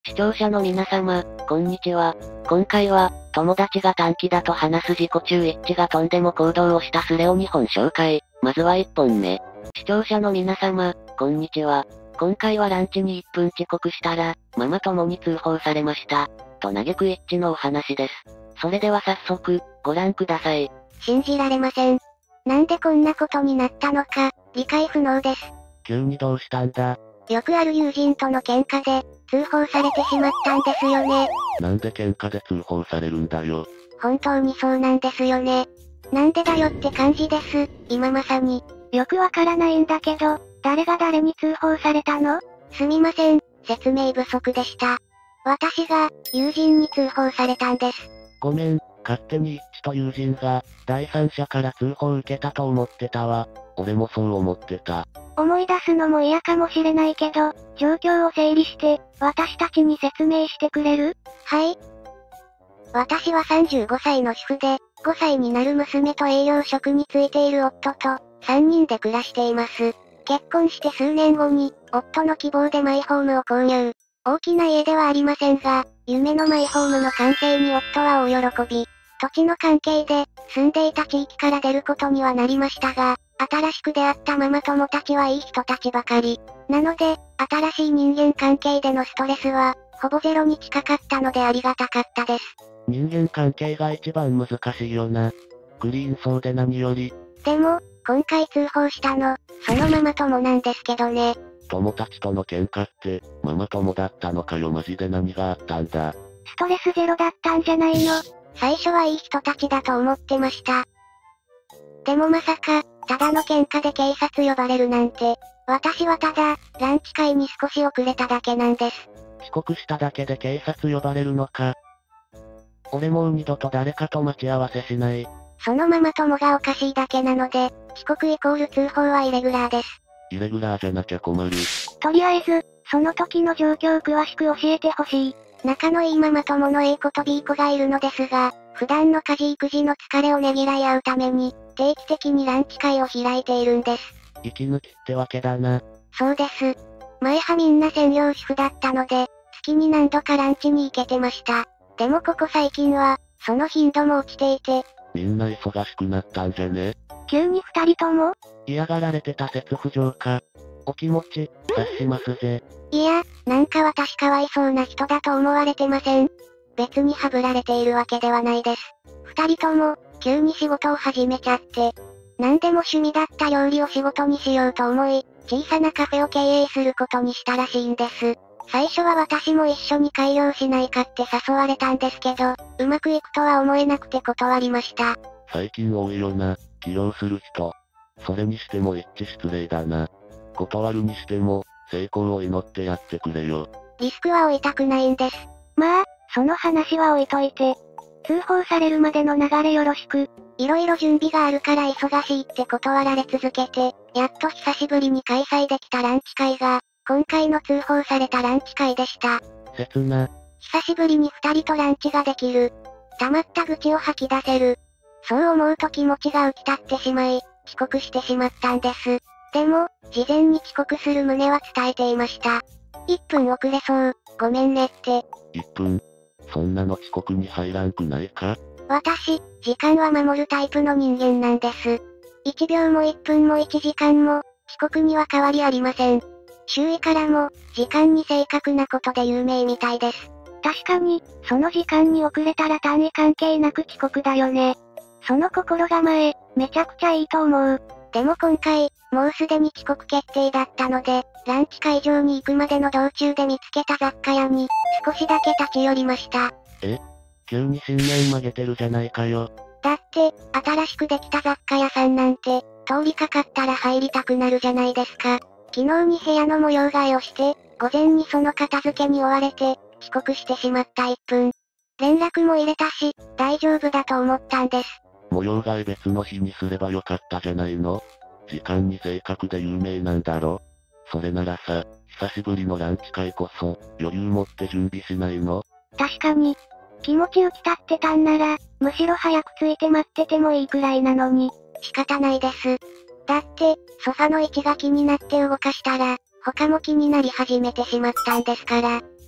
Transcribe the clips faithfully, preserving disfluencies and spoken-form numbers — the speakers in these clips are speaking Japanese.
視聴者の皆様、こんにちは。今回は、友達が短気だと話す自己中一致がとんでも行動をしたスレをにほん紹介。まずはいっぽんめ。視聴者の皆様、こんにちは。今回はランチにいっぷん遅刻したら、ママ友に通報されました。と嘆く一致のお話です。それでは早速、ご覧ください。 信じられません。なんでこんなことになったのか、理解不能です。 急にどうしたんだ？ よくある友人との喧嘩で、通報されてしまったんですよね。 なんで喧嘩で通報されるんだよ。 本当にそうなんですよね。なんでだよって感じです、今まさに。 よくわからないんだけど、誰が誰に通報されたの？ すみません、説明不足でした。私が、友人に通報されたんです。 ごめん、勝手に一致と友人が、第三者から通報を受けたと思ってたわ。俺もそう思ってた。 思い出すのも嫌かもしれないけど、状況を整理して、私たちに説明してくれる？ はい。私はさんじゅうごさいの主婦で、ごさいになる娘と営業職に就いている夫と、さんにんで暮らしています。結婚して数年後に、夫の希望でマイホームを購入。大きな家ではありませんが、夢のマイホームの完成に夫は大喜び。土地の関係で、住んでいた地域から出ることにはなりましたが、新しく出会ったママ友たちはいい人たちばかり。なので、新しい人間関係でのストレスは、ほぼゼロに近かったのでありがたかったです。 人間関係が一番難しいよな。クリーンそうで何より。 でも、今回通報したの、そのママ友なんですけどね。 友達との喧嘩って、ママ友だったのかよ。マジで何があったんだ。 ストレスゼロだったんじゃないの？ 最初はいい人たちだと思ってました。でもまさか、ただの喧嘩で警察呼ばれるなんて、私はただ、ランチ会に少し遅れただけなんです。 遅刻しただけで警察呼ばれるのか。俺もう二度と誰かと待ち合わせしない。 そのママ友がおかしいだけなので、遅刻イコール通報はイレギュラーです。 イレギュラーじゃなきゃ困る。 とりあえず、その時の状況を詳しく教えてほしい。 仲のいいママ友の A 子と B 子がいるのですが、普段の家事育児の疲れをねぎらい合うために、定期的にランチ会を開いているんです。 息抜きってわけだな。 そうです。前はみんな専業主婦だったので、月に何度かランチに行けてました。でもここ最近は、その頻度も落ちていて。 みんな忙しくなったんじゃね？ 急に二人とも？ 嫌がられてた説不浄か。お気持ち、察しますぜ。 いや、なんか私かわいそうな人だと思われてません。別にハブられているわけではないです。二人とも、急に仕事を始めちゃって。何でも趣味だった料理を仕事にしようと思い、小さなカフェを経営することにしたらしいんです。最初は私も一緒に開業しないかって誘われたんですけど、うまくいくとは思えなくて断りました。 最近多いよな、起業する人。それにしても一致失礼だな。断るにしても、成功を祈ってやってくれよ。 リスクは負いたくないんです。 まあ、その話は置いといて。通報されるまでの流れよろしく。 いろいろ準備があるから忙しいって断られ続けて、やっと久しぶりに開催できたランチ会が、今回の通報されたランチ会でした。 切な。 久しぶりに二人とランチができる。溜まった愚痴を吐き出せる。そう思うと気持ちが浮き立ってしまい、遅刻してしまったんです。でも、事前に遅刻する旨は伝えていました。いっぷん遅れそう、ごめんねって。 いっぷん？そんなの遅刻に入らんくないか？ 私、時間は守るタイプの人間なんです。いちびょうもいっぷんもいちじかんも、遅刻には変わりありません。周囲からも、時間に正確なことで有名みたいです。 確かに、その時間に遅れたら単位関係なく遅刻だよね。その心構え、めちゃくちゃいいと思う。 でも今回、もうすでに遅刻決定だったので、ランチ会場に行くまでの道中で見つけた雑貨屋に、少しだけ立ち寄りました。 え？急に信念曲げてるじゃないかよ。 だって、新しくできた雑貨屋さんなんて、通りかかったら入りたくなるじゃないですか。昨日に部屋の模様替えをして、午前にその片付けに追われて、遅刻してしまったいっぷん。連絡も入れたし、大丈夫だと思ったんです。 模様替え別の日にすればよかったじゃないの？時間に正確で有名なんだろ？それならさ、久しぶりのランチ会こそ、余裕持って準備しないの？ 確かに。気持ち浮き立ってたんなら、むしろ早く着いて待っててもいいくらいなのに。 仕方ないです。だって、ソファの位置が気になって動かしたら、他も気になり始めてしまったんですから。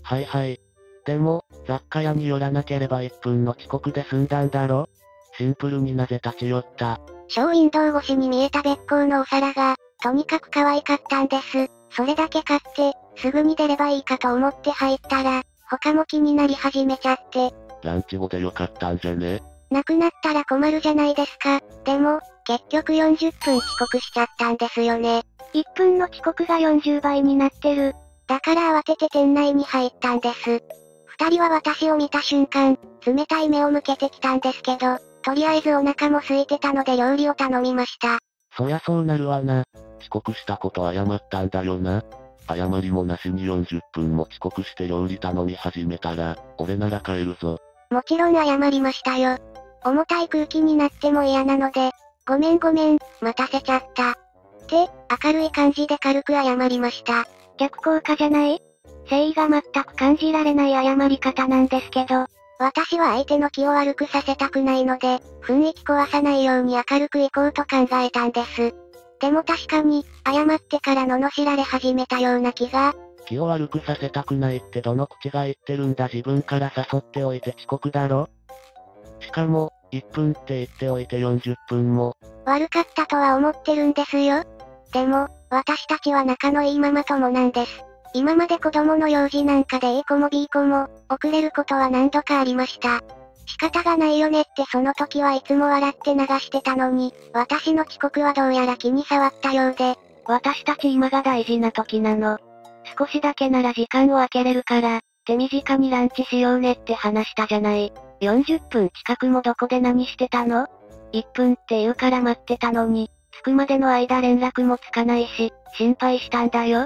はいはい。でも、雑貨屋に寄らなければいっぷんの遅刻で済んだんだろ？シンプルになぜ立ち寄った？ ショーウィンドウ越しに見えたべっ甲のお皿が、とにかく可愛かったんです。それだけ買って、すぐに出ればいいかと思って入ったら、他も気になり始めちゃって。 ランチ後でよかったんじゃね？ なくなったら困るじゃないですか。でも、結局よんじゅっぷん遅刻しちゃったんですよね。 いっぷんの遅刻がよんじゅうばいになってる。 だから慌てて店内に入ったんです。二人は私を見た瞬間、冷たい目を向けてきたんですけど、とりあえずお腹も空いてたので料理を頼みました。 そりゃそうなるわな。遅刻したこと謝ったんだよな。謝りもなしによんじゅっぷんも遅刻して料理頼み始めたら、俺なら帰るぞ。 もちろん謝りましたよ。重たい空気になっても嫌なので、ごめんごめん、待たせちゃった。って、明るい感じで軽く謝りました。 逆効果じゃない？誠意が全く感じられない謝り方なんですけど。 私は相手の気を悪くさせたくないので、雰囲気壊さないように明るく行こうと考えたんです。でも確かに、謝ってから罵られ始めたような気が。 気を悪くさせたくないってどの口が言ってるんだ？自分から誘っておいて遅刻だろ？しかも、いっぷんって言っておいてよんじゅっぷんも。 悪かったとは思ってるんですよ。でも、私たちは仲のいいママ友なんです。今まで子供の用事なんかで A 子も B 子も、遅れることは何度かありました。仕方がないよねってその時はいつも笑って流してたのに、私の遅刻はどうやら気に障ったようで。 私たち今が大事な時なの。少しだけなら時間を空けれるから、手短にランチしようねって話したじゃない。よんじゅっぷん近くもどこで何してたの？ いっ 分って言うから待ってたのに、着くまでの間連絡もつかないし、心配したんだよ。 って、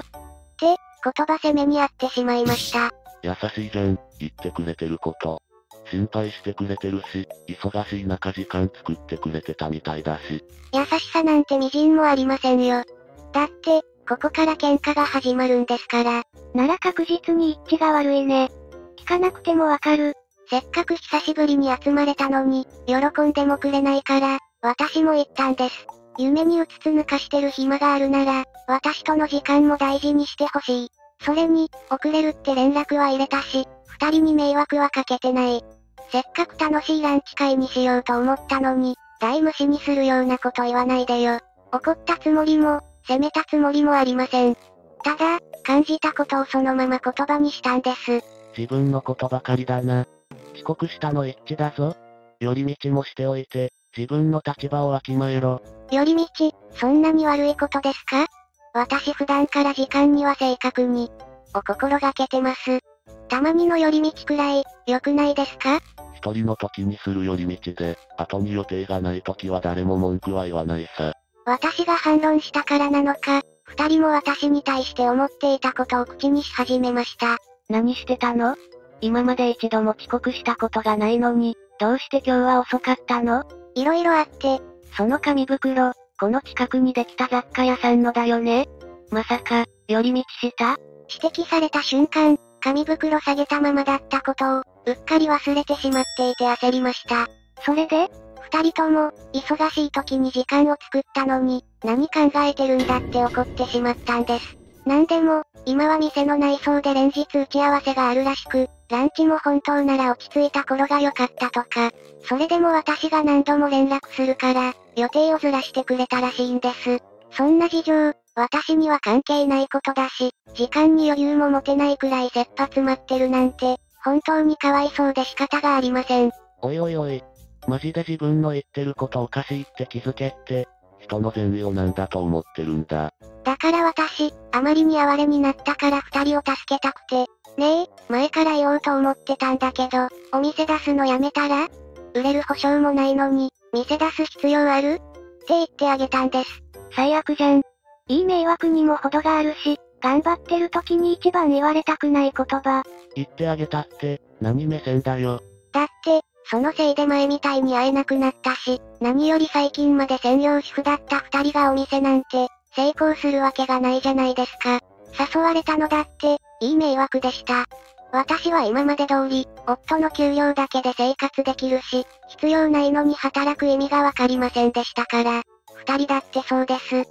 言葉攻めにあってしまいました。 優しいじゃん、言ってくれてること。心配してくれてるし、忙しい中時間作ってくれてたみたいだし。 優しさなんて微塵もありませんよ。だって、ここから喧嘩が始まるんですから。 なら確実に一致が悪いね。聞かなくてもわかる。 せっかく久しぶりに集まれたのに、喜んでもくれないから、私も言ったんです。夢にうつつ抜かしてる暇があるなら、私との時間も大事にしてほしい。それに、遅れるって連絡は入れたし、二人に迷惑はかけてない。せっかく楽しいランチ会にしようと思ったのに、大無視にするようなこと言わないでよ。怒ったつもりも、責めたつもりもありません。ただ、感じたことをそのまま言葉にしたんです。 自分のことばかりだな。遅刻したの一致だぞ。寄り道もしておいて、自分の立場をわきまえろ。 寄り道、そんなに悪いことですか？私普段から時間には正確に、を心がけてます。たまにの寄り道くらい、良くないですか？ 一人の時にする寄り道で、後に予定がない時は誰も文句は言わないさ。 私が反論したからなのか、二人も私に対して思っていたことを口にし始めました。 何してたの？今まで一度も遅刻したことがないのに、どうして今日は遅かったの？ いろいろあって、 その紙袋、この近くにできた雑貨屋さんのだよね？まさか、寄り道した？ 指摘された瞬間、紙袋下げたままだったことを、うっかり忘れてしまっていて焦りました。 それで？ 二人とも、忙しい時に時間を作ったのに、何考えてるんだって怒ってしまったんです。なんでも、今は店の内装で連日打ち合わせがあるらしく、ランチも本当なら落ち着いた頃が良かったとか、それでも私が何度も連絡するから、予定をずらしてくれたらしいんです。そんな事情、私には関係ないことだし、時間に余裕も持てないくらい切羽詰まってるなんて、本当にかわいそうで仕方がありません。 おいおいおい。マジで自分の言ってることおかしいって気づけって、人の善意をなんだと思ってるんだ。 だから私、あまりに哀れになったから二人を助けたくて、ねえ、前から言おうと思ってたんだけど、お店出すのやめたら？売れる保証もないのに、店出す必要ある？って言ってあげたんです。 最悪じゃん。いい迷惑にも程があるし、頑張ってる時に一番言われたくない言葉。 言ってあげたって、何目線だよ。 だって、そのせいで前みたいに会えなくなったし、何より最近まで専業主婦だった二人がお店なんて、成功するわけがないじゃないですか。誘われたのだって、いい迷惑でした。私は今まで通り、夫の給料だけで生活できるし、必要ないのに働く意味がわかりませんでしたから。二人だってそうです。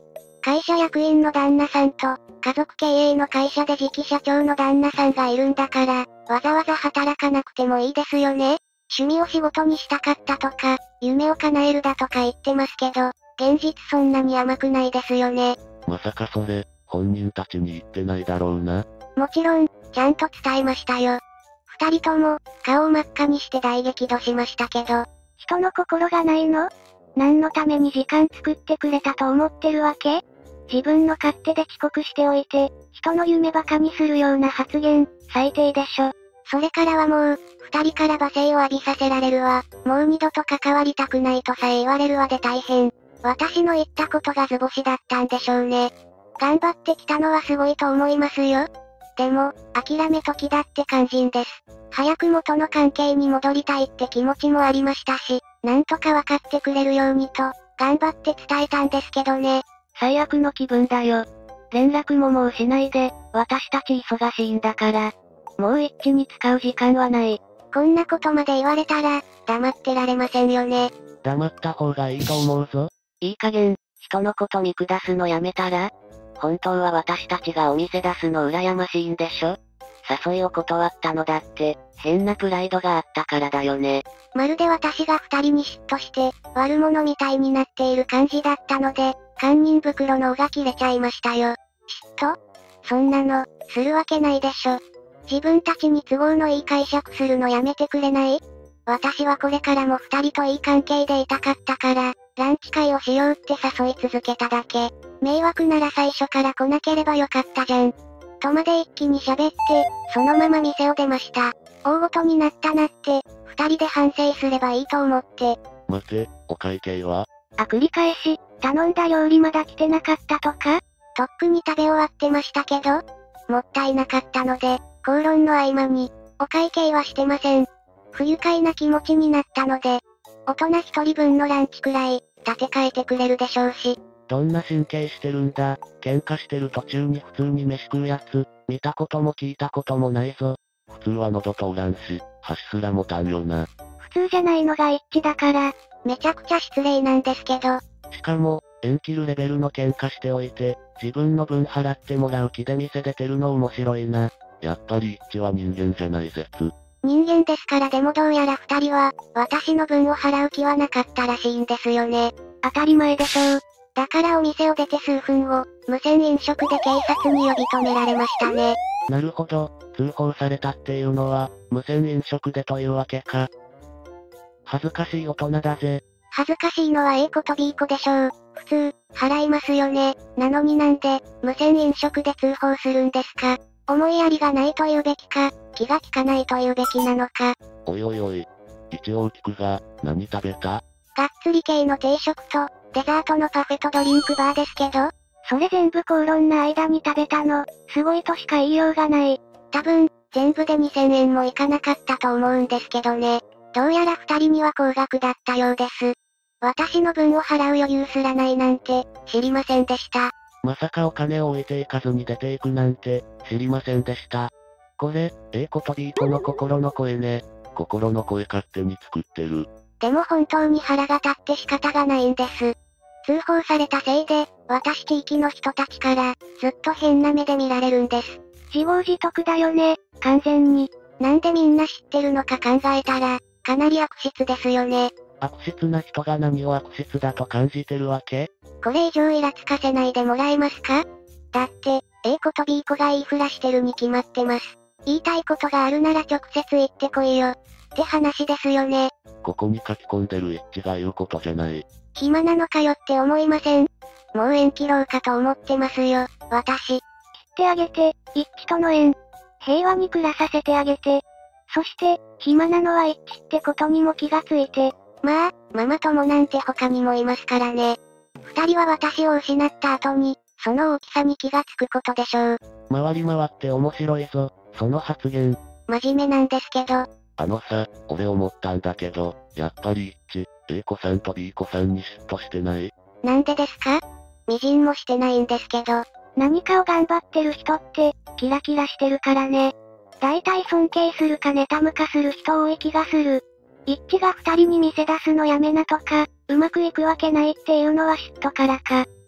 会社役員の旦那さんと、家族経営の会社で次期社長の旦那さんがいるんだから、わざわざ働かなくてもいいですよね。趣味を仕事にしたかったとか、夢を叶えるだとか言ってますけど、現実そんなに甘くないですよね。 まさかそれ、本人たちに言ってないだろうな。 もちろん、ちゃんと伝えましたよ。二人とも、顔を真っ赤にして大激怒しましたけど。 人の心がないの？何のために時間作ってくれたと思ってるわけ？自分の勝手で遅刻しておいて、人の夢バカにするような発言、最低でしょ。 それからはもう、二人から罵声を浴びさせられるわ。もう二度と関わりたくないとさえ言われるわで大変。私の言ったことが図星だったんでしょうね。頑張ってきたのはすごいと思いますよ。でも、諦め時だって肝心です。早く元の関係に戻りたいって気持ちもありましたし、なんとか分かってくれるようにと、頑張って伝えたんですけどね。 最悪の気分だよ。連絡ももうしないで、私たち忙しいんだから。もう一致に使う時間はない。 こんなことまで言われたら、黙ってられませんよね。 黙った方がいいと思うぞ。 いい加減、人のこと見下すのやめたら？本当は私たちがお店出すの羨ましいんでしょ？誘いを断ったのだって、変なプライドがあったからだよね。 まるで私が二人に嫉妬して、悪者みたいになっている感じだったので、堪忍袋の緒が切れちゃいましたよ。嫉妬？そんなの、するわけないでしょ。自分たちに都合のいい解釈するのやめてくれない？私はこれからも二人といい関係でいたかったから、ランチ会をしようって誘い続けただけ。迷惑なら最初から来なければよかったじゃん。とまで一気に喋って、そのまま店を出ました。大ごとになったなって、二人で反省すればいいと思って。 待て、お会計は？ あ、繰り返し、頼んだ料理まだ来てなかったとか？ とっくに食べ終わってましたけど、もったいなかったので、口論の合間に、お会計はしてません。不愉快な気持ちになったので、大人一人分のランチくらい、立て替えてくれるでしょうし。 どんな神経してるんだ。喧嘩してる途中に普通に飯食うやつ、見たことも聞いたこともないぞ。普通は喉通らんし、箸すら持たんよな。 普通じゃないのが一致だから。 めちゃくちゃ失礼なんですけど。 しかも、縁切るレベルの喧嘩しておいて、自分の分払ってもらう気で店出てるの面白いな。やっぱり一致は人間じゃない説。 人間ですからでもどうやら二人は、私の分を払う気はなかったらしいんですよね。 当たり前でしょう。 だからお店を出て数分後、無銭飲食で警察に呼び止められましたね。 なるほど、通報されたっていうのは、無銭飲食でというわけか。恥ずかしい大人だぜ。 恥ずかしいのは A 子と B 子でしょう。普通、払いますよね。なのになんで、無銭飲食で通報するんですか？思いやりがないと言うべきか、気が利かないと言うべきなのか。 おいおいおい。一応聞くが、何食べた？ がっつり系の定食と、デザートのパフェとドリンクバーですけど、 それ全部口論の間に食べたの、すごいとしか言いようがない。 多分、全部でにせんえんもいかなかったと思うんですけどね。どうやら二人には高額だったようです。私の分を払う余裕すらないなんて、知りませんでした。 まさかお金を置いていかずに出ていくなんて、知りませんでした。これ、A 子と B 子の心の声ね。心の声勝手に作ってる。 でも本当に腹が立って仕方がないんです。通報されたせいで、私地域の人たちから、ずっと変な目で見られるんです。 自業自得だよね、完全に。 なんでみんな知ってるのか考えたら、かなり悪質ですよね。 悪質な人が何を悪質だと感じてるわけ？ これ以上イラつかせないでもらえますか？だって、A 子と B 子が言いふらしてるに決まってます。言いたいことがあるなら直接言ってこいよ。って話ですよね。 ここに書き込んでる一致が言うことじゃない。 暇なのかよって思いません？もう縁切ろうかと思ってますよ、私。 切ってあげて、一致との縁。平和に暮らさせてあげて。そして、暇なのは一致ってことにも気がついて。 まあ、ママ友なんて他にもいますからね。二人は私を失った後に、その大きさに気がつくことでしょう。 回り回って面白いぞ、その発言。 真面目なんですけど。 あのさ、俺思ったんだけど、やっぱり一致、A 子さんと B 子さんに嫉妬してない？ なんでですか？みじんもしてないんですけど。 何かを頑張ってる人って、キラキラしてるからね。大体尊敬するか妬むかする人多い気がする。一致が二人に見せ出すのやめなとか、うまくいくわけないっていうのは嫉妬からか。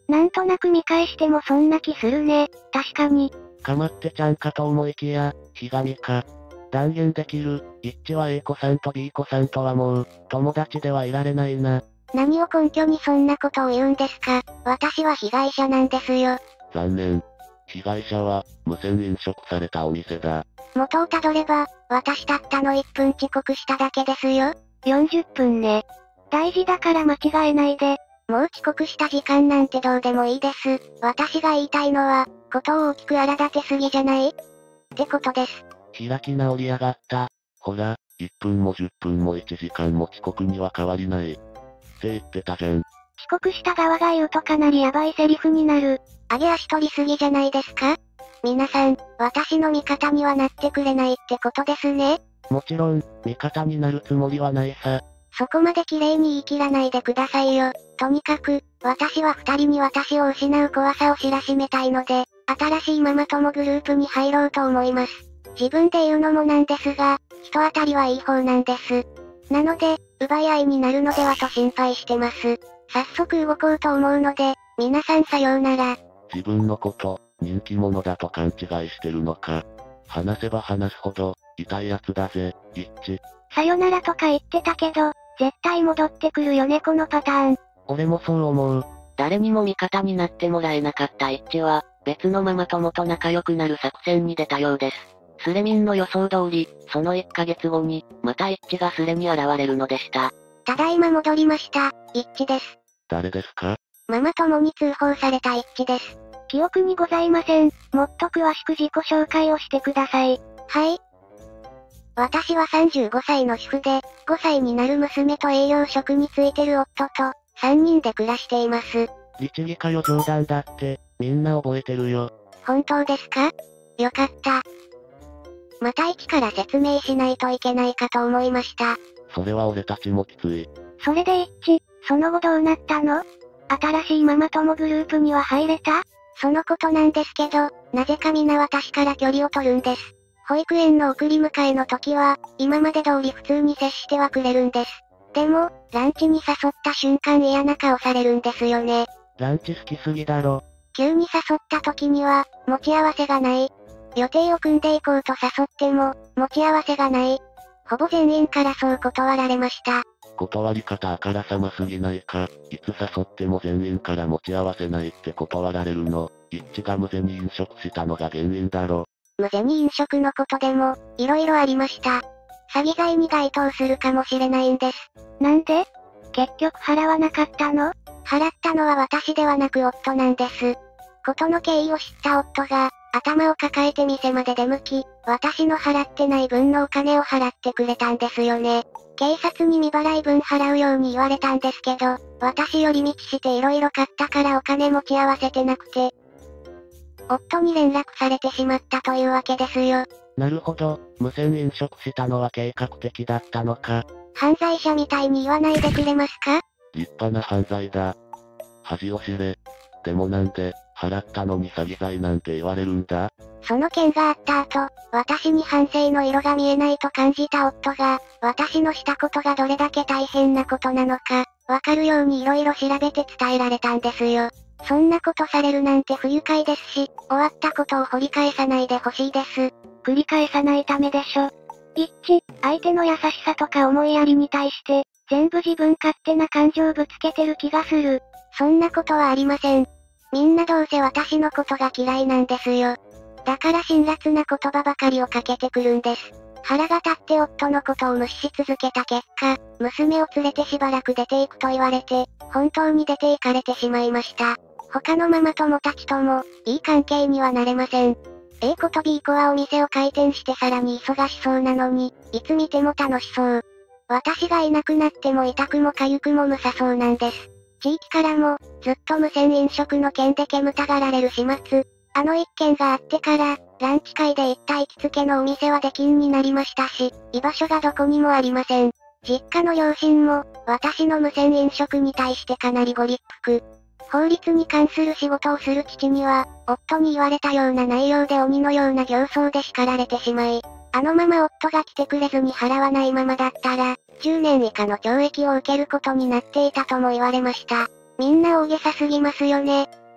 なんとなく見返してもそんな気するね。確かに。 かまってちゃんかと思いきや、ひがみか。断言できる、一致は A 子さんと B 子さんとはもう、友達ではいられないな。 何を根拠にそんなことを言うんですか？私は被害者なんですよ。 残念。被害者は、無銭飲食されたお店だ。 元をたどれば、私たったのいっぷん遅刻しただけですよ。 よんじゅっぷんね。大事だから間違えないで。 もう遅刻した時間なんてどうでもいいです。私が言いたいのは、ことを大きく荒立てすぎじゃない？ってことです。 開き直りやがった。ほら、いっぷんもじゅっぷんもいちじかんも遅刻には変わりない。って言ってたじゃん。 遅刻した側が言うとかなりヤバいセリフになる。 上げ足取りすぎじゃないですか？皆さん、私の味方にはなってくれないってことですね。 もちろん、味方になるつもりはないさ。 そこまで綺麗に言い切らないでくださいよ。とにかく、私は二人に私を失う怖さを知らしめたいので、新しいママ友グループに入ろうと思います。自分で言うのもなんですが、人当たりはいい方なんです。なので、奪い合いになるのではと心配してます。早速動こうと思うので、皆さんさようなら。 自分のこと、人気者だと勘違いしてるのか。話せば話すほど、痛いやつだぜ、一致。 さよならとか言ってたけど、絶対戻ってくるよねこのパターン。 俺もそう思う。 誰にも味方になってもらえなかった一致は、別のママ友と仲良くなる作戦に出たようです。スレミンの予想通り、そのいっかげつごに、また一致がスレに現れるのでした。 ただいま戻りました、一致です。 誰ですか？ ママ友に通報された一致です。 記憶にございません。もっと詳しく自己紹介をしてください。 はい。私はさんじゅうごさいの主婦で、ごさいになる娘と営業職についてる夫と、さんにんで暮らしています。 律儀かよ冗談だって、みんな覚えてるよ。 本当ですか？よかった。また一から説明しないといけないかと思いました。 それは俺たちもきつい。 それで一致、その後どうなったの？新しいママ友グループには入れた？ そのことなんですけど、なぜか皆私から距離を取るんです。保育園の送り迎えの時は、今まで通り普通に接してはくれるんです。でも、ランチに誘った瞬間嫌な顔されるんですよね。 ランチ好きすぎだろ。 急に誘った時には、持ち合わせがない。予定を組んでいこうと誘っても、持ち合わせがない。ほぼ全員からそう断られました。 断り方あからさますぎないか。いつ誘っても全員から持ち合わせないって断られるの。一致が無銭に飲食したのが原因だろ。 無銭飲食のことでも、色々ありました。詐欺罪に該当するかもしれないんです。 なんで？結局払わなかったの？ 払ったのは私ではなく夫なんです。ことの経緯を知った夫が、頭を抱えて店まで出向き、私の払ってない分のお金を払ってくれたんですよね。警察に未払い分払うように言われたんですけど、私寄り道して色々買ったからお金持ち合わせてなくて、夫に連絡されてしまったというわけですよ。 なるほど、無銭飲食したのは計画的だったのか。 犯罪者みたいに言わないでくれますか？ 立派な犯罪だ。恥を知れ。でもなんで、払ったのに詐欺罪なんて言われるんだ？ その件があった後、私に反省の色が見えないと感じた夫が、私のしたことがどれだけ大変なことなのか、わかるように色々調べて伝えられたんですよ。そんなことされるなんて不愉快ですし、終わったことを掘り返さないでほしいです。 繰り返さないためでしょ。一致、相手の優しさとか思いやりに対して、全部自分勝手な感情ぶつけてる気がする。 そんなことはありません。みんなどうせ私のことが嫌いなんですよ。だから辛辣な言葉ばかりをかけてくるんです。腹が立って夫のことを無視し続けた結果、娘を連れてしばらく出ていくと言われて、本当に出て行かれてしまいました。他のママ友たちとも、いい関係にはなれません。A 子と B 子はお店を開店してさらに忙しそうなのに、いつ見ても楽しそう。私がいなくなっても痛くも痒くも無さそうなんです。地域からも、ずっと無銭飲食の件で煙たがられる始末。あの一件があってから、ランチ会で行った行きつけのお店は出禁になりましたし、居場所がどこにもありません。実家の両親も、私の無銭飲食に対してかなりご立腹。法律に関する仕事をする父には、夫に言われたような内容で鬼のような形相で叱られてしまい、あのまま夫が来てくれずに払わないままだったら、じゅうねん以下の懲役を受けることになっていたとも言われました。みんな大げさすぎますよね。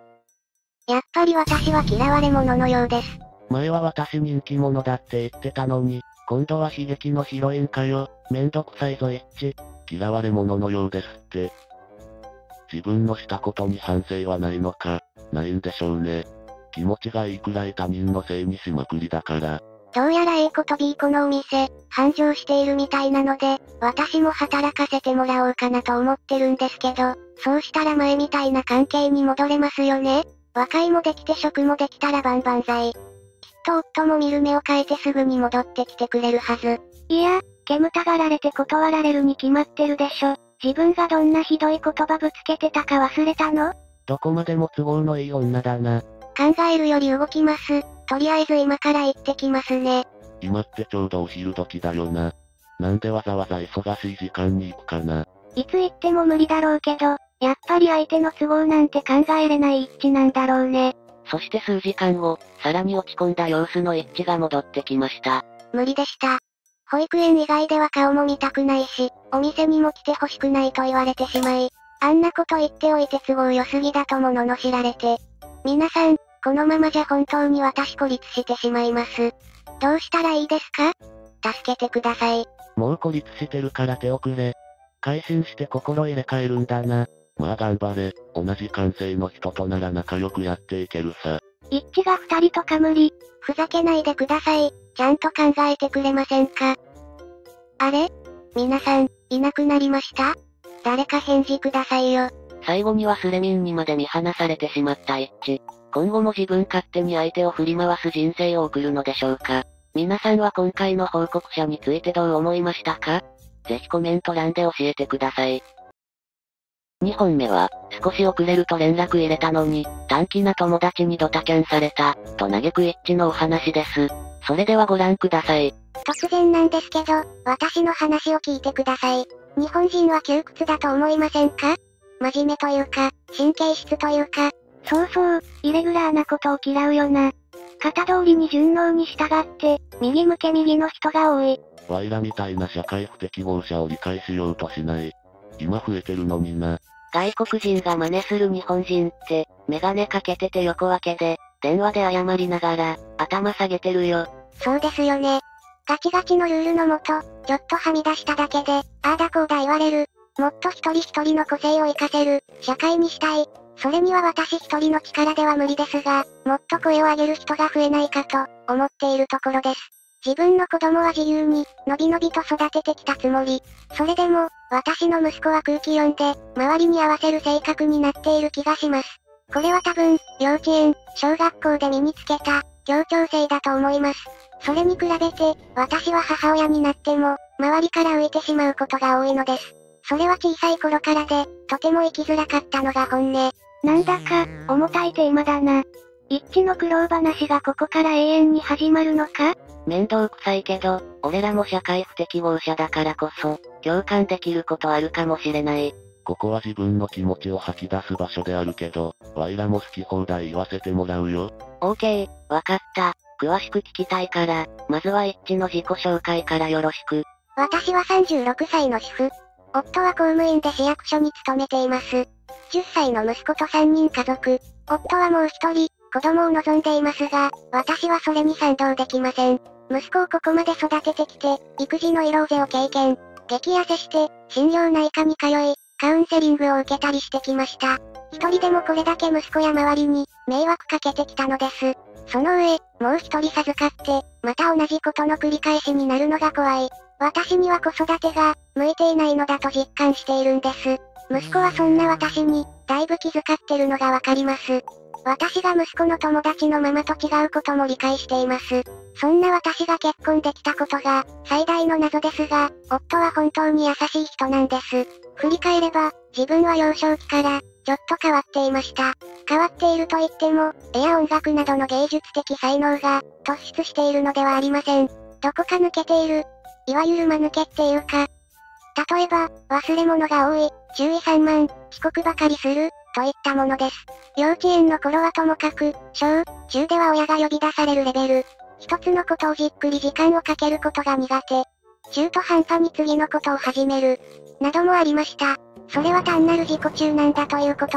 やっぱり私は嫌われ者のようです。 前は私人気者だって言ってたのに、今度は悲劇のヒロインかよ。めんどくさいぞ一致。嫌われ者のようですって。自分のしたことに反省はないのか。ないんでしょうね。気持ちがいいくらい他人のせいにしまくりだから。 どうやら A 子と B 子のお店、繁盛しているみたいなので、私も働かせてもらおうかなと思ってるんですけど、そうしたら前みたいな関係に戻れますよね。和解もできて職もできたら万々歳。きっと夫も見る目を変えてすぐに戻ってきてくれるはず。 いや、煙たがられて断られるに決まってるでしょ。自分がどんなひどい言葉ぶつけてたか忘れたの？ どこまでも都合のいい女だな。 考えるより動きます。とりあえず今から行ってきますね。 今ってちょうどお昼時だよな。なんでわざわざ忙しい時間に行くかな。 いつ行っても無理だろうけど、やっぱり相手の都合なんて考えれない一致なんだろうね。 そして数時間後、さらに落ち込んだ様子の一致が戻ってきました。 無理でした。保育園以外では顔も見たくないし、お店にも来てほしくないと言われてしまい、あんなこと言っておいて都合良すぎだとも罵られて。皆さん、このままじゃ本当に私孤立してしまいます。どうしたらいいですか？助けてください。 もう孤立してるから手遅れ。改心して心入れ替えるんだな。まあ頑張れ。同じ感性の人となら仲良くやっていけるさ。 一致が二人とか無理。 ふざけないでください。ちゃんと考えてくれませんか？あれ？皆さん、いなくなりました？誰か返事くださいよ。 最後にはスレミンにまで見放されてしまった一致。今後も自分勝手に相手を振り回す人生を送るのでしょうか。皆さんは今回の報告者についてどう思いましたか？ぜひコメント欄で教えてください。にほんめは、少し遅れると連絡入れたのに、短気な友達にドタキャンされた、と嘆く一致のお話です。それではご覧ください。 突然なんですけど、私の話を聞いてください。日本人は窮屈だと思いませんか？真面目というか、神経質というか。 そうそう、イレギュラーなことを嫌うよな。型通りに順応に従って、右向け右の人が多い。 ワイらみたいな社会不適合者を理解しようとしない。今増えてるのにな。 外国人が真似する日本人って、メガネかけてて横分けで、電話で謝りながら、頭下げてるよ。 そうですよね。ガチガチのルールのもと、ちょっとはみ出しただけで、ああだこうだ言われる。もっと一人一人の個性を活かせる、社会にしたい。それには私一人の力では無理ですが、もっと声を上げる人が増えないかと、思っているところです。自分の子供は自由に、のびのびと育ててきたつもり。それでも、私の息子は空気読んで、周りに合わせる性格になっている気がします。これは多分、幼稚園、小学校で身につけた、協調性だと思います。それに比べて、私は母親になっても、周りから浮いてしまうことが多いのです。それは小さい頃からで、とても生きづらかったのが本音。 なんだか、重たいテーマだな。一致の苦労話がここから永遠に始まるのか？ 面倒くさいけど、俺らも社会不適合者だからこそ、共感できることあるかもしれない。 ここは自分の気持ちを吐き出す場所であるけど、ワイらも好き放題言わせてもらうよ。 オーケー、わかった。詳しく聞きたいから、まずは一致の自己紹介からよろしく。 私はさんじゅうろくさいの主婦。夫は公務員で市役所に勤めています。じゅっさいの息子とさんにん家族。夫はもう一人、子供を望んでいますが、私はそれに賛同できません。息子をここまで育ててきて、育児の色ぜを経験。激痩せして、心療内科に通い、カウンセリングを受けたりしてきました。一人でもこれだけ息子や周りに、迷惑かけてきたのです。その上、もう一人授かって、また同じことの繰り返しになるのが怖い。私には子育てが、向いていないのだと実感しているんです。息子はそんな私に、だいぶ気遣ってるのがわかります。私が息子の友達のママと違うことも理解しています。そんな私が結婚できたことが、最大の謎ですが、夫は本当に優しい人なんです。振り返れば、自分は幼少期から、ちょっと変わっていました。変わっていると言っても、絵や音楽などの芸術的才能が、突出しているのではありません。どこか抜けている。いわゆる間抜けっていうか。例えば、忘れ物が多い、注意散漫、遅刻ばかりする、といったものです。幼稚園の頃はともかく、小、中では親が呼び出されるレベル。一つのことをじっくり時間をかけることが苦手。中途半端に次のことを始める。などもありました。それは単なる自己中なんだということを、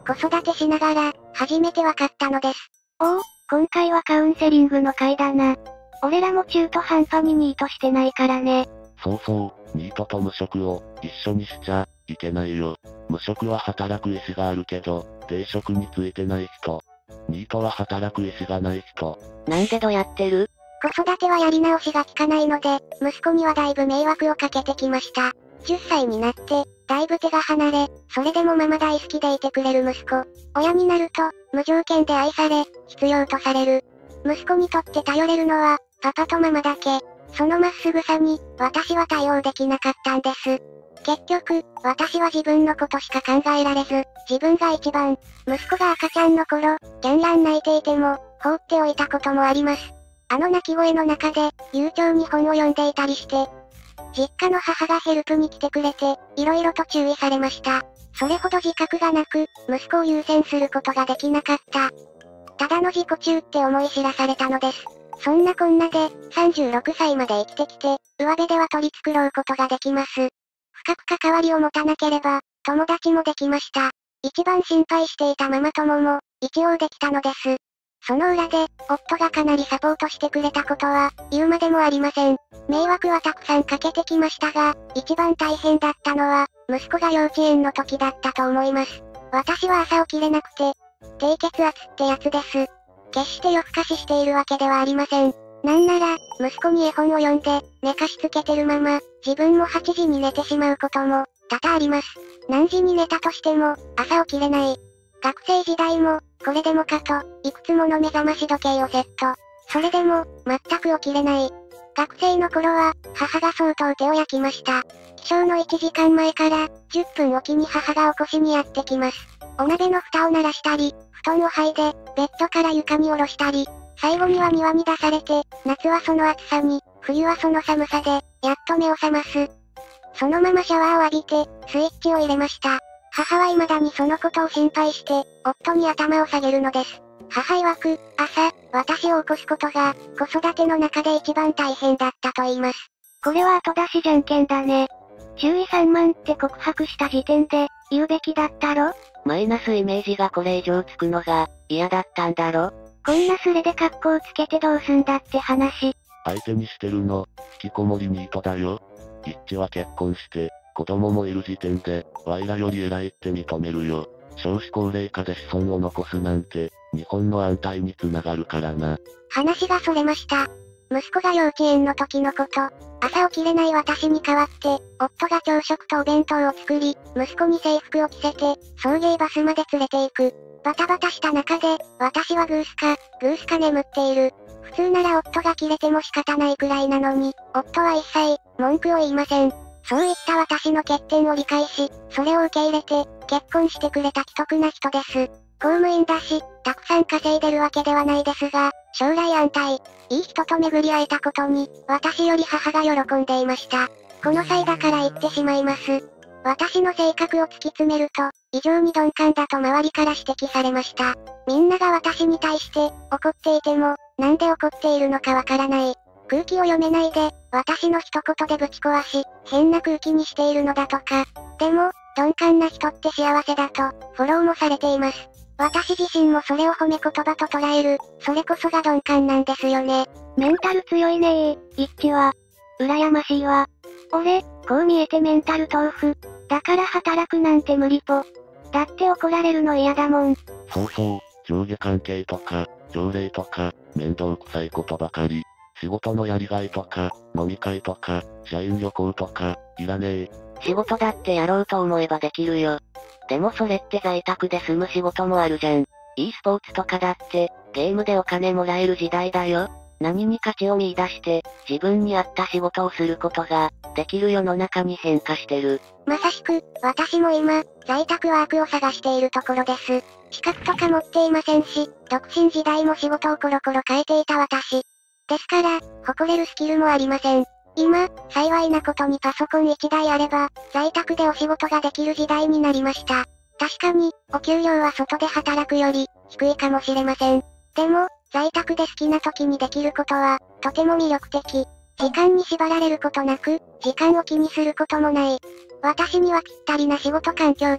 子育てしながら、初めてわかったのです。 おお、今回はカウンセリングの回だな。俺らも中途半端にニートしてないからね。 そうそう、ニートと無職を一緒にしちゃいけないよ。無職は働く意思があるけど、定職についてない人。ニートは働く意思がない人。 なんでどやってる？ 子育てはやり直しが効かないので、息子にはだいぶ迷惑をかけてきました。じゅっさいになって、だいぶ手が離れ、それでもママ大好きでいてくれる息子。親になると、無条件で愛され、必要とされる。息子にとって頼れるのは、パパとママだけ。そのまっすぐさに、私は対応できなかったんです。結局、私は自分のことしか考えられず、自分が一番、息子が赤ちゃんの頃、ギャンラン泣いていても、放っておいたこともあります。あの泣き声の中で、悠長に本を読んでいたりして、実家の母がヘルプに来てくれて、色々と注意されました。それほど自覚がなく、息子を優先することができなかった。ただの自己中って思い知らされたのです。そんなこんなで、さんじゅうろくさいまで生きてきて、上辺では取り繕うことができます。深く関わりを持たなければ、友達もできました。一番心配していたママ友も、一応できたのです。その裏で、夫がかなりサポートしてくれたことは、言うまでもありません。迷惑はたくさんかけてきましたが、一番大変だったのは、息子が幼稚園の時だったと思います。私は朝起きれなくて、低血圧ってやつです。決して夜更かししているわけではありません。なんなら、息子に絵本を読んで、寝かしつけてるまま、自分もはちじに寝てしまうことも、多々あります。何時に寝たとしても、朝起きれない。学生時代も、これでもかと、いくつもの目覚まし時計をセット。それでも、全く起きれない。学生の頃は、母が相当手を焼きました。起床のいちじかんまえから、じゅっぷんおきに母が起こしにやってきます。お鍋の蓋を鳴らしたり、布団を剥いで、ベッドから床に下ろしたり、最後には庭に出されて、夏はその暑さに、冬はその寒さで、やっと目を覚ます。そのままシャワーを浴びて、スイッチを入れました。母は未だにそのことを心配して、夫に頭を下げるのです。母曰く、朝、私を起こすことが、子育ての中で一番大変だったと言います。 これは後出しじゃんけんだね。注意さんまんって告白した時点で、言うべきだったろ？ マイナスイメージがこれ以上つくのが、嫌だったんだろ？ こんなスレで格好つけてどうすんだって話。 相手にしてるの、引きこもりニートだよ。一致は結婚して、子供もいる時点で、ワイらより偉いって認めるよ。少子高齢化で子孫を残すなんて、日本の安泰につながるからな。 話がそれました。息子が幼稚園の時のこと、朝起きれない私に代わって、夫が朝食とお弁当を作り、息子に制服を着せて、送迎バスまで連れて行く。バタバタした中で、私はグースか、グースか眠っている。普通なら夫がキレても仕方ないくらいなのに、夫は一切、文句を言いません。そういった私の欠点を理解し、それを受け入れて、結婚してくれた既得な人です。公務員だし、たくさん稼いでるわけではないですが、将来安泰、いい人と巡り会えたことに、私より母が喜んでいました。この際だから言ってしまいます。私の性格を突き詰めると、異常に鈍感だと周りから指摘されました。みんなが私に対して、怒っていても、なんで怒っているのかわからない。空気を読めないで、私の一言でぶち壊し、変な空気にしているのだとか。でも、鈍感な人って幸せだと、フォローもされています。私自身もそれを褒め言葉と捉える、それこそが鈍感なんですよね。 メンタル強いねー、一致は。羨ましいわ。俺、こう見えてメンタル豆腐。だから働くなんて無理ぽ。だって怒られるの嫌だもん。 そうそう、上下関係とか、条例とか、面倒くさいことばかり。仕事のやりがいとか、飲み会とか、社員旅行とか、いらねえ。 仕事だってやろうと思えばできるよ。でもそれって在宅で済む仕事もあるじゃん。e スポーツとかだって、ゲームでお金もらえる時代だよ。何に価値を見出して、自分に合った仕事をすることが、できる世の中に変化してる。 まさしく、私も今、在宅ワークを探しているところです。資格とか持っていませんし、独身時代も仕事をコロコロ変えていた私。ですから、誇れるスキルもありません。今、幸いなことにパソコンいちだいあれば、在宅でお仕事ができる時代になりました。確かに、お給料は外で働くより、低いかもしれません。でも、在宅で好きな時にできることは、とても魅力的。時間に縛られることなく、時間を気にすることもない。私にはぴったりな仕事環境です。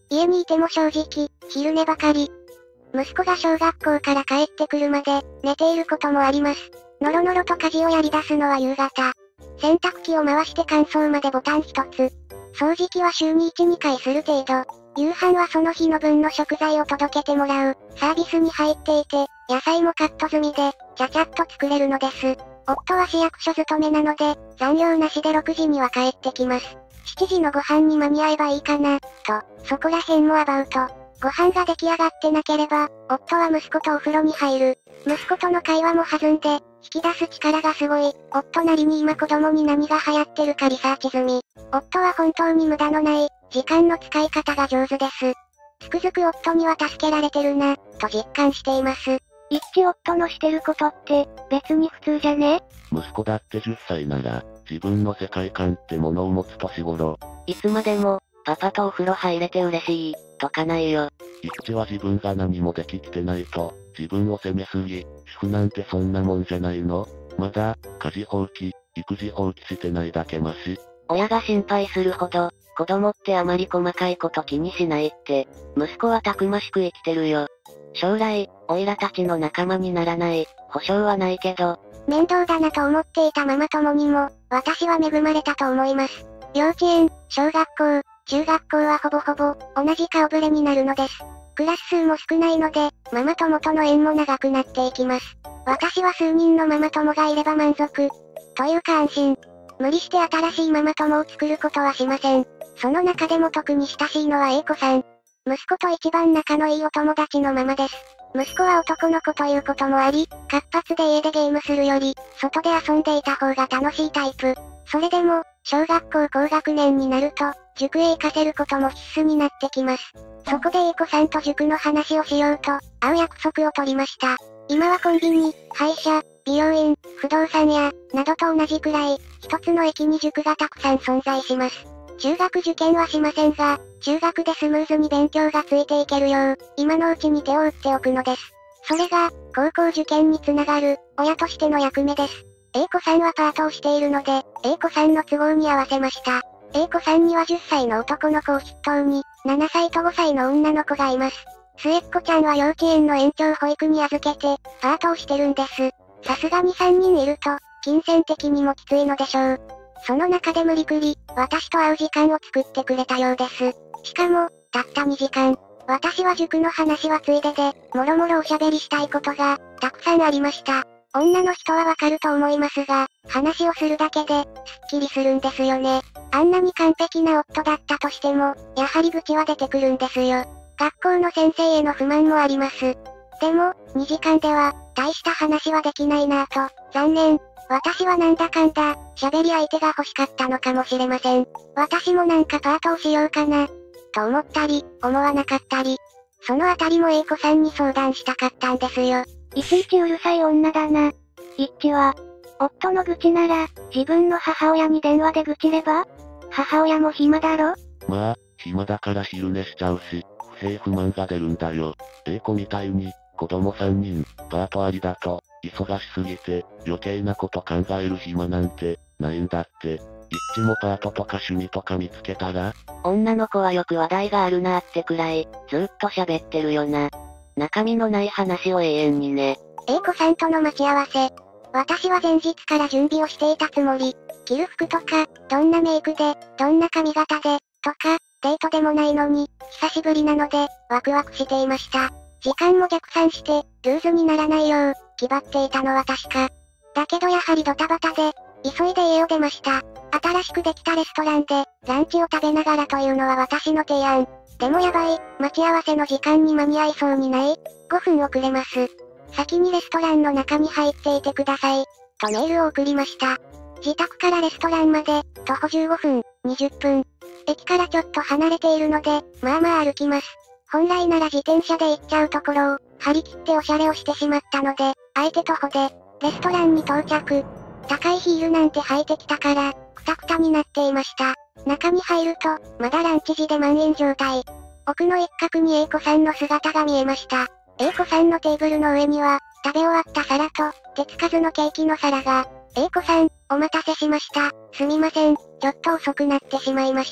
家にいても正直、昼寝ばかり。息子が小学校から帰ってくるまで、寝ていることもあります。のろのろと家事をやり出すのは夕方。洗濯機を回して乾燥までボタン一つ。掃除機は週にいち、にかいする程度。夕飯はその日の分の食材を届けてもらう、サービスに入っていて、野菜もカット済みで、ちゃちゃっと作れるのです。夫は市役所勤めなので、残業なしでろくじには帰ってきます。しちじのご飯に間に合えばいいかな、と、そこら辺もアバウト。ご飯が出来上がってなければ、夫は息子とお風呂に入る。息子との会話も弾んで、引き出す力がすごい。夫なりに今子供に何が流行ってるかリサーチ済み。夫は本当に無駄のない、時間の使い方が上手です。つくづく夫には助けられてるな、と実感しています。 一致夫のしてることって、別に普通じゃね？ 息子だってじゅっさいなら、自分の世界観ってものを持つ年頃。 いつまでも、パパとお風呂入れて嬉しい、とかないよ。 一致は自分が何もでききてないと、自分を責めすぎ、主婦なんてそんなもんじゃないの？まだ、家事放棄、育児放棄してないだけマシ。 親が心配するほど、子供ってあまり細かいこと気にしないって、息子はたくましく生きてるよ。将来、オイラたちの仲間にならない、保証はないけど。 面倒だなと思っていたママ友にも、私は恵まれたと思います。幼稚園、小学校、中学校はほぼほぼ、同じ顔ぶれになるのです。クラス数も少ないので、ママ友との縁も長くなっていきます。私は数人のママ友がいれば満足。というか安心。無理して新しいママ友を作ることはしません。その中でも特に親しいのは A 子さん。息子と一番仲のいいお友達のママです。息子は男の子ということもあり、活発で家でゲームするより、外で遊んでいた方が楽しいタイプ。それでも、小学校高学年になると、塾へ行かせることも必須になってきます。そこで A 子さんと塾の話をしようと、会う約束を取りました。今はコンビニ、歯医者、美容院、不動産屋、などと同じくらい、一つの駅に塾がたくさん存在します。中学受験はしませんが、中学でスムーズに勉強がついていけるよう、今のうちに手を打っておくのです。それが、高校受験につながる、親としての役目です。A 子さんはパートをしているので、A 子さんの都合に合わせました。A 子さんにはじゅっさいの男の子を筆頭に、ななさいとごさいの女の子がいます。末っ子ちゃんは幼稚園の延長保育に預けて、パートをしてるんです。さすがにさんにんいると、金銭的にもきついのでしょう。その中で無理くり、私と会う時間を作ってくれたようです。しかも、たったにじかん。私は塾の話はついでで、もろもろおしゃべりしたいことが、たくさんありました。女の人はわかると思いますが、話をするだけで、すっきりするんですよね。あんなに完璧な夫だったとしても、やはり愚痴は出てくるんですよ。学校の先生への不満もあります。でも、にじかんでは、大した話はできないなぁと、残念。私はなんだかんだ、喋り相手が欲しかったのかもしれません。私もなんかパートをしようかな、と思ったり、思わなかったり。そのあたりも A 子さんに相談したかったんですよ。 いちいちうるさい女だな。一致は、夫の愚痴なら、自分の母親に電話で愚痴れば？母親も暇だろ？ まあ、暇だから昼寝しちゃうし、不平不満が出るんだよ。A 子みたいに、子供さんにん、パートありだと、忙しすぎて、余計なこと考える暇なんて、ないんだって。一致もパートとか趣味とか見つけたら？ 女の子はよく話題があるなーってくらい、ずーっと喋ってるよな。中身のない話を永遠にね。 A 子さんとの待ち合わせ。私は前日から準備をしていたつもり。着る服とか、どんなメイクで、どんな髪型で、とか、デートでもないのに、久しぶりなので、ワクワクしていました。時間も逆算して、ルーズにならないよう、気張っていたのは確か。だけどやはりドタバタで、急いで家を出ました。新しくできたレストランで、ランチを食べながらというのは私の提案。でもやばい、待ち合わせの時間に間に合いそうにない。ごふん遅れます。先にレストランの中に入っていてください。とメールを送りました。自宅からレストランまで、徒歩じゅうごふん、にじゅっぷん。駅からちょっと離れているので、まあまあ歩きます。本来なら自転車で行っちゃうところを、張り切っておしゃれをしてしまったので、あえて徒歩で、レストランに到着。高いヒールなんて履いてきたから、くたくたになっていました。中に入ると、まだランチ時で満員状態。奥の一角に A 子さんの姿が見えました。A 子さんのテーブルの上には、食べ終わった皿と、手つかずのケーキの皿が。A 子さん、お待たせしました。すみません、ちょっと遅くなってしまいまして。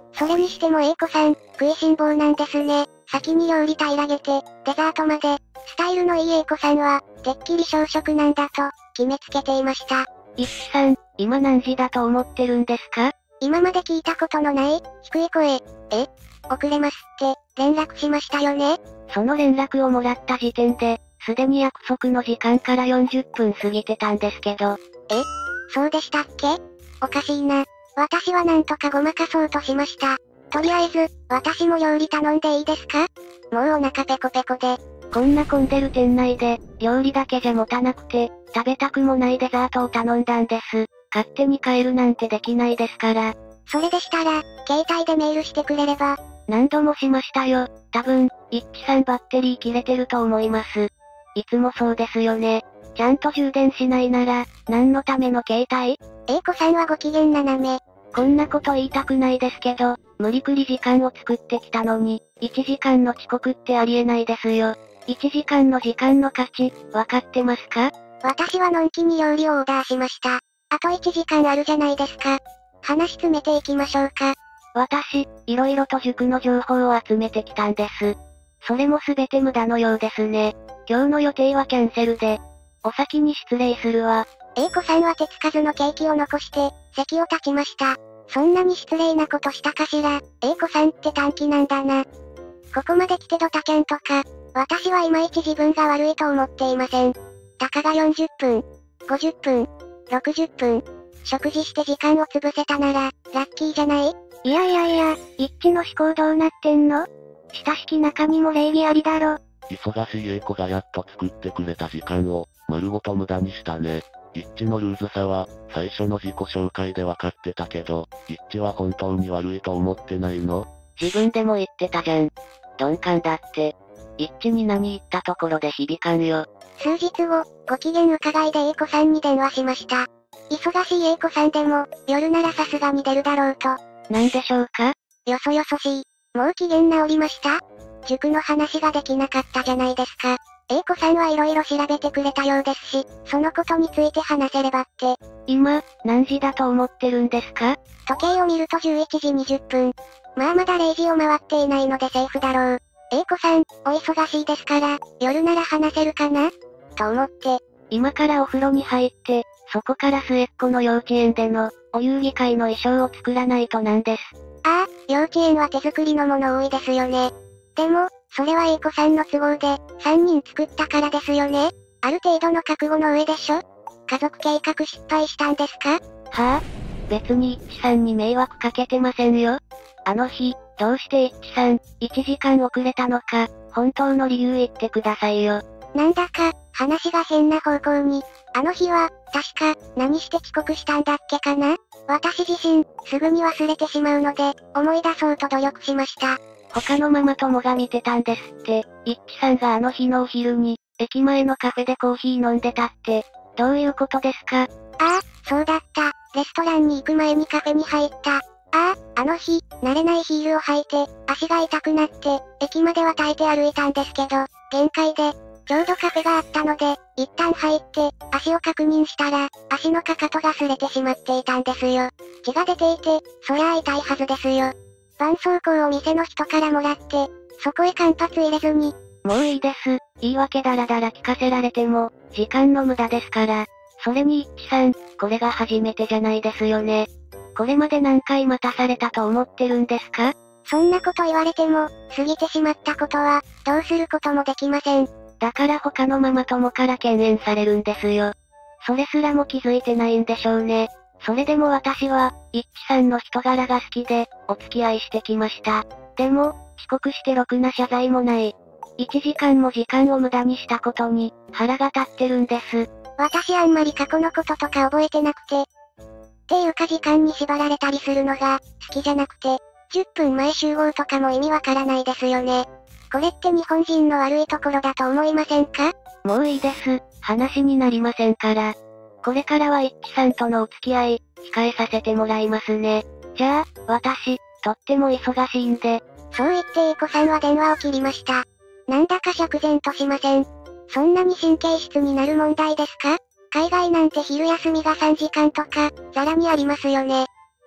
それにしても A 子さん、食いしん坊なんですね。先に料理平らげて、デザートまで、スタイルのいい A 子さんは、てっきり小食なんだと、決めつけていました。 一輝さん、今何時だと思ってるんですか？ 今まで聞いたことのない、低い声。え？遅れますって、連絡しましたよね？ その連絡をもらった時点で、すでに約束の時間からよんじゅっぷん過ぎてたんですけど。 え？そうでしたっけ？おかしいな。私はなんとかごまかそうとしました。とりあえず、私も料理頼んでいいですか？もうお腹ペコペコで。 こんな混んでる店内で、料理だけじゃ持たなくて、食べたくもないデザートを頼んだんです。勝手に帰るなんてできないですから。 それでしたら、携帯でメールしてくれれば。 何度もしましたよ。多分、一輝さんバッテリー切れてると思います。いつもそうですよね。ちゃんと充電しないなら、何のための携帯？ A 子さんはご機嫌斜め。 こんなこと言いたくないですけど、無理くり時間を作ってきたのに、いちじかんの遅刻ってありえないですよ。いちじかんの時間の価値、わかってますか？ 私はのんきに料理をオーダーしました。あといちじかんあるじゃないですか。話詰めていきましょうか。 私、いろいろと塾の情報を集めてきたんです。それもすべて無駄のようですね。今日の予定はキャンセルで。お先に失礼するわ。 A 子さんは手つかずのケーキを残して、席を立ちました。そんなに失礼なことしたかしら。A 子さんって短気なんだな。ここまで来てドタキャンとか、私はいまいち自分が悪いと思っていません。たかがよんじゅっぷん、ごじゅっぷん、ろくじゅっぷん、食事して時間を潰せたなら、ラッキーじゃない？ いやいやいや、一致の思考どうなってんの？親しき中にも礼儀ありだろ。 忙しい A 子がやっと作ってくれた時間を、丸ごと無駄にしたね。一致のルーズさは、最初の自己紹介で分かってたけど、一致は本当に悪いと思ってないの？ 自分でも言ってたじゃん。鈍感だって。一致に何言ったところで響かんよ。 数日後、ご機嫌伺いで A 子さんに電話しました。忙しい A 子さんでも、夜ならさすがに出るだろうと。 なんでしょうか？ よそよそしい。もう機嫌治りました？塾の話ができなかったじゃないですか。A 子さんはいろいろ調べてくれたようですし、そのことについて話せればって。 今、何時だと思ってるんですか？ 時計を見るとじゅういちじにじゅっぷん。まあまだれいじを回っていないのでセーフだろう。A 子さん、お忙しいですから、夜なら話せるかな？と思って。 今からお風呂に入って、そこから末っ子の幼稚園での、お遊戯会の衣装を作らないとなんです。 ああ、幼稚園は手作りのもの多いですよね。でも、それは A 子さんの都合で、さんにん作ったからですよね。ある程度の覚悟の上でしょ？家族計画失敗したんですか？ はぁ、あ、別に一致さんに迷惑かけてませんよ。あの日、どうして一致さん、いちじかん遅れたのか、本当の理由言ってくださいよ。 なんだか、話が変な方向に。あの日は、確か、何して遅刻したんだっけかな？私自身、すぐに忘れてしまうので、思い出そうと努力しました。 他のママ友が見てたんですって、一致さんがあの日のお昼に、駅前のカフェでコーヒー飲んでたって、どういうことですか？ ああ、そうだった。レストランに行く前にカフェに入った。ああ、あの日、慣れないヒールを履いて、足が痛くなって、駅までは耐えて歩いたんですけど、限界で、ちょうどカフェがあったので、一旦入って、足を確認したら、足のかかとが擦れてしまっていたんですよ。血が出ていて、そりゃあ痛いはずですよ。絆創膏を店の人からもらって、そこへ間髪入れずに。 もういいです。言い訳だらだら聞かせられても、時間の無駄ですから。それに一致さん、これが初めてじゃないですよね。これまで何回待たされたと思ってるんですか？ そんなこと言われても、過ぎてしまったことは、どうすることもできません。 だから他のママ友から敬遠されるんですよ。それすらも気づいてないんでしょうね。それでも私は、一致さんの人柄が好きで、お付き合いしてきました。でも、遅刻してろくな謝罪もない。いちじかんも時間を無駄にしたことに、腹が立ってるんです。 私あんまり過去のこととか覚えてなくて。っていうか時間に縛られたりするのが、好きじゃなくて、じゅっぷんまえ集合とかも意味わからないですよね。これって日本人の悪いところだと思いませんか？ もういいです。話になりませんから。これからは一致さんとのお付き合い、控えさせてもらいますね。じゃあ、私、とっても忙しいんで。 そう言って A 子さんは電話を切りました。なんだか釈然としません。そんなに神経質になる問題ですか？海外なんて昼休みがさんじかんとか、ざらにありますよね。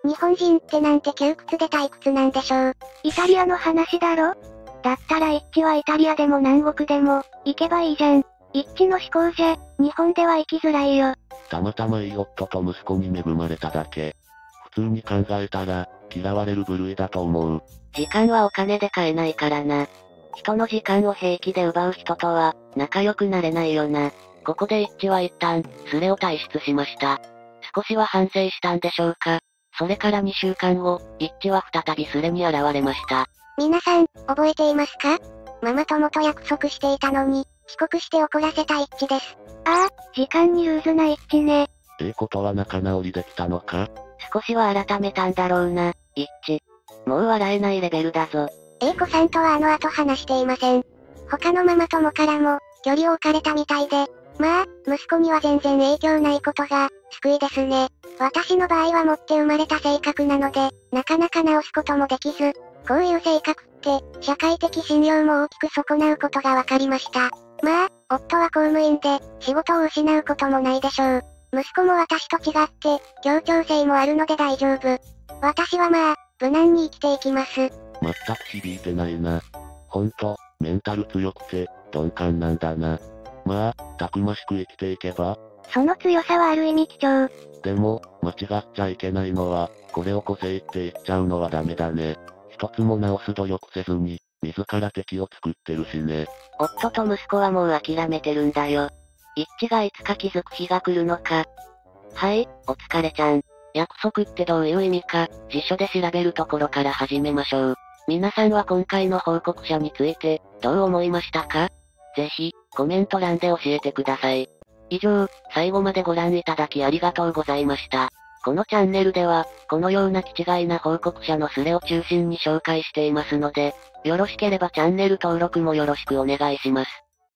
日本人ってなんて窮屈で退屈なんでしょう。 イタリアの話だろ？だったら一致はイタリアでも南国でも、行けばいいじゃん。一致の思考じゃ、日本では生きづらいよ。 たまたまいい夫と息子に恵まれただけ。普通に考えたら、嫌われる部類だと思う。 時間はお金で買えないからな。人の時間を平気で奪う人とは、仲良くなれないよな。ここで一致は一旦、スレを退出しました。少しは反省したんでしょうか。それからにしゅうかんご、一致は再びスレに現れました。 皆さん、覚えていますか？ママ友と約束していたのに、遅刻して怒らせた一致です。 ああ、時間にルーズな一致ね。 ええことは仲直りできたのか？ 少しは改めたんだろうな、一致。もう笑えないレベルだぞ。 A子さんとはあの後話していません。他のママ友からも、距離を置かれたみたいで、まあ、息子には全然影響ないことが、救いですね。私の場合は持って生まれた性格なので、なかなか直すこともできず、こういう性格って、社会的信用も大きく損なうことが分かりました。まあ、夫は公務員で、仕事を失うこともないでしょう。息子も私と違って、協調性もあるので大丈夫。私はまあ、無難に生きていきます。 全く響いてないな。ほんと、メンタル強くて、鈍感なんだな。まあ、たくましく生きていけば。 その強さはある意味貴重。 でも、間違っちゃいけないのは、これを個性って言っちゃうのはダメだね。一つも直す努力せずに、自ら敵を作ってるしね。 夫と息子はもう諦めてるんだよ。一致がいつか気づく日が来るのか。はい、お疲れちゃん。約束ってどういう意味か、辞書で調べるところから始めましょう。皆さんは今回の報告者について、どう思いましたか？ぜひ、コメント欄で教えてください。以上、最後までご覧いただきありがとうございました。このチャンネルでは、このような気違いな報告者のスレを中心に紹介していますので、よろしければチャンネル登録もよろしくお願いします。